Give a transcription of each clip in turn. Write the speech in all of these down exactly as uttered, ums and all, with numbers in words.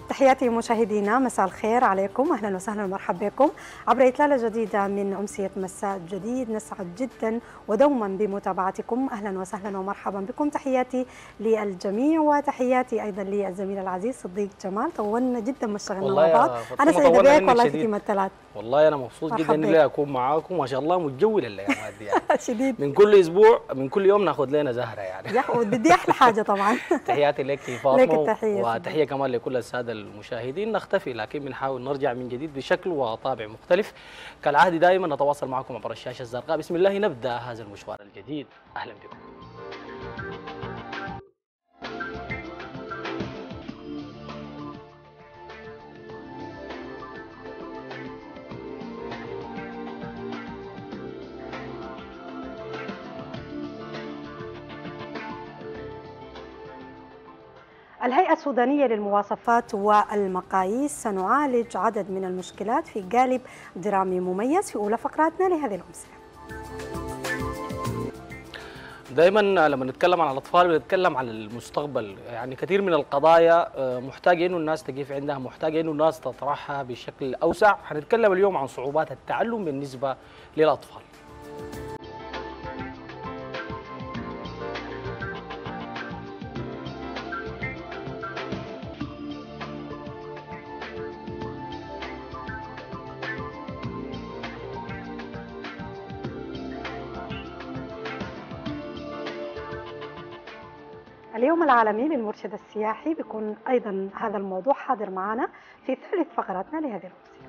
تحياتي مشاهدينا، مساء الخير عليكم، اهلا وسهلا ومرحبا بكم عبر اطلاله جديده من امسيه مساء جديد. نسعد جدا ودوما بمتابعتكم، اهلا وسهلا ومرحبا بكم. تحياتي للجميع وتحياتي ايضا للزميل العزيز صديق جمال، طولنا جدا ما اشتغلنا مع بعض. انا سعيده بك والله في تيم الثلاث. والله انا مبسوط جدا اني اكون معاكم، ما شاء الله متجول الايامات دي يعني. شديد. من كل اسبوع من كل يوم ناخذ لنا زهره يعني. بدي احلى حاجه طبعا. تحياتي لك فاطمه، لك التحيه وتحيه كمان لكل الساده المشاهدين. نختفي لكن بنحاول نرجع من جديد بشكل وطابع مختلف كالعاده. دائما نتواصل معكم عبر الشاشه الزرقاء. بسم الله نبدا هذا المشوار الجديد، اهلا بكم. الهيئة السودانية للمواصفات والمقاييس سنعالج عدد من المشكلات في قالب درامي مميز في أولى فقراتنا لهذه الأمسية. دائما لما نتكلم عن الأطفال بنتكلم عن المستقبل، يعني كثير من القضايا محتاجة إنه الناس تقف عندها، محتاجة إنه الناس تطرحها بشكل أوسع. حنتكلم اليوم عن صعوبات التعلم بالنسبة للأطفال. اليوم العالمي للمرشد السياحي بيكون أيضا هذا الموضوع حاضر معنا في ثالث فقراتنا لهذه الأمسية.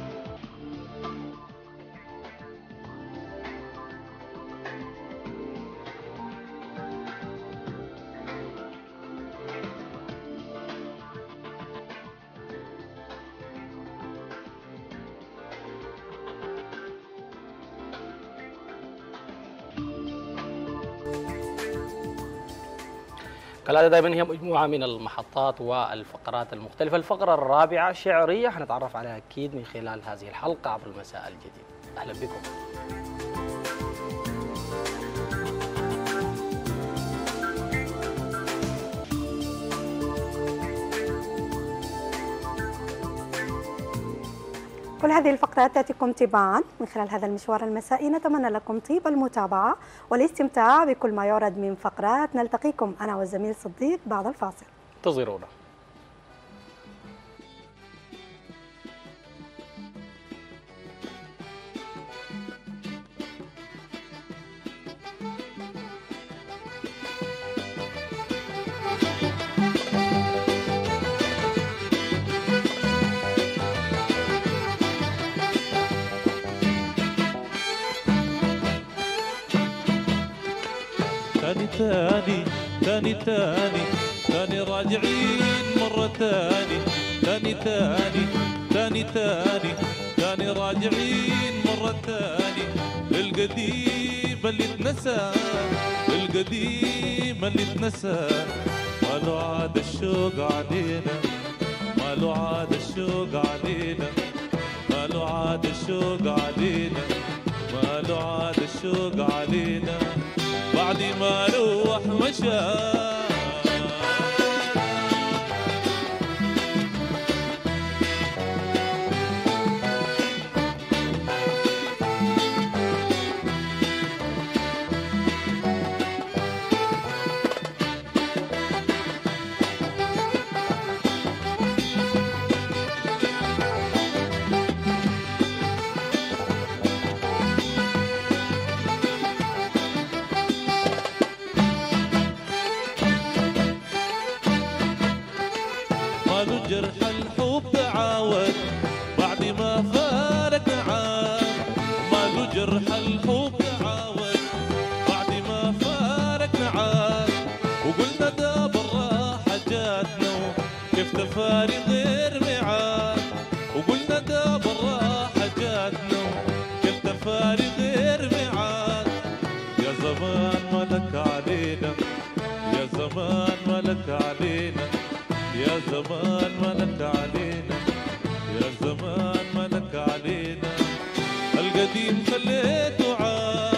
كالعادة دائما هي مجموعة من المحطات والفقرات المختلفة. الفقرة الرابعة شعرية حنتعرف عليها أكيد من خلال هذه الحلقة عبر المساء الجديد. أهلا بكم. كل هذه الفقرات تأتيكم تباعا من خلال هذا المشوار المسائي. نتمنى لكم طيب المتابعة والاستمتاع بكل ما يورد من فقرات. نلتقيكم أنا والزميل صديق بعد الفاصل. انتظرونا. تاني تاني تاني تاني تاني راجعين مرة تاني تاني تاني تاني تاني تاني راجعين مرة تاني للقديم اللي اتنسى، القديم اللي اتنسى. ما له عاد الشوق علينا، ما له عاد الشوق علينا، ما له عاد الشوق علينا، ما له عاد الشوق علينا بعد ما روح مشى. جرح الحب تعاود بعد ما فارق عاد، ماله جرح الحب تعاود بعد ما فارق عاد. وقلنا ده بالراحة جاتنا كيف تفارق غير ميعاد، وقلنا ده بالراحة جاتنا كيف تفارق غير ميعاد. يا زمان ملك علينا، يا زمان ملك علينا، يا زمان ملك علينا، يا زمان ملك علينا. القديم خليته عاد.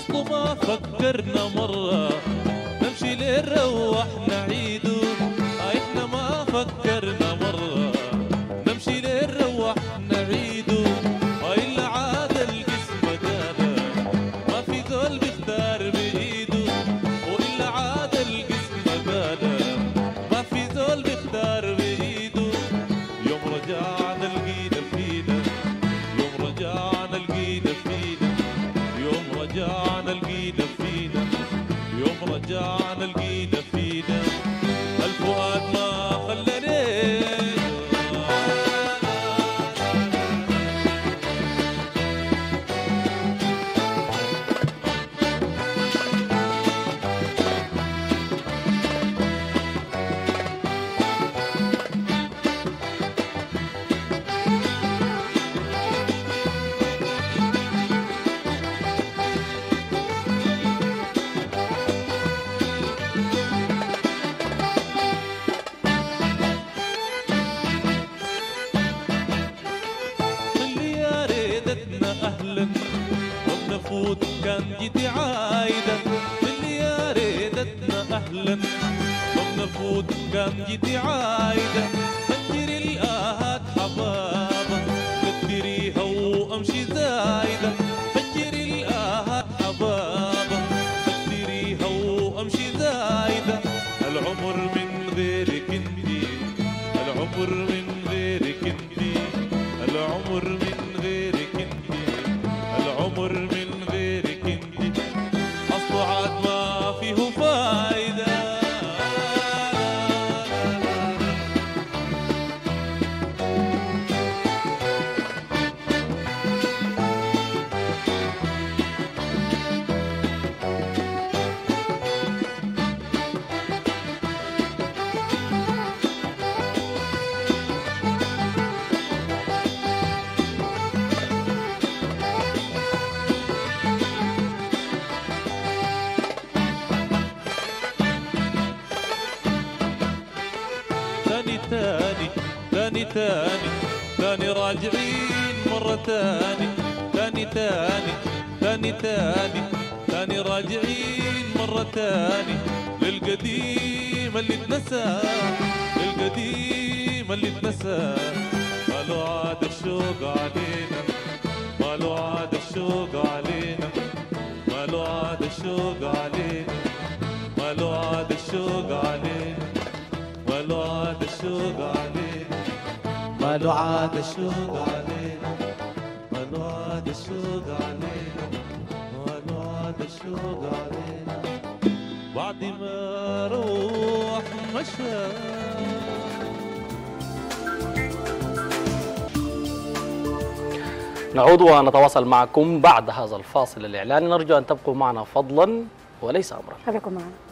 أصله ما فكرنا مرة نمشي لنروح نعيده. إحنا ما فكرنا مرة نمشي لنروح نعيده. إلا عاد القسم قاله ما في زول بيختار بإيده. وإلا عاد القسم قاله ما في زول بيختار بإيده. يوم رجعنا لقينا فينا، يوم رجعنا لقينا فينا، يوم رجعنا لقينا فينا، يوم رجعنا لقينا فينا الفؤاد ما خلاني. أهلا وبنفوت كان جيتي عايدة. اللي يا ريدتنا أهلا وبنفوت كان جيتي عايدة. كتري الآهات حبابة كتريها وأمشي زايدة. كتري الآهات حبابة كتريها وأمشي زايدة. العمر من غيرك انتي، العمر من غيرك انتي، العمر من غيرك انتي، العمر من غيرك انتي اصله عاد ما فيه فايده. تاني تاني تاني تاني تاني راجعين مرة تاني. تاني تاني تاني تاني تاني راجعين مرة تاني للقديم اللي اتنسى، للقديم اللي اتنسى. ما له عاد الشوق علينا، ما له عاد الشوق علينا، ما له عاد الشوق علينا، ما له عاد الشوق علينا، ما له عاد الشوق علينا، ما له عاد الشوق علينا، ما له عاد الشوق علينا، ما له عاد الشوق علينا. بعد ما روح مشى. نعود ونتواصل معكم بعد هذا الفاصل الإعلاني. نرجو أن تبقوا معنا فضلا وليس أمرا. خليكم معنا.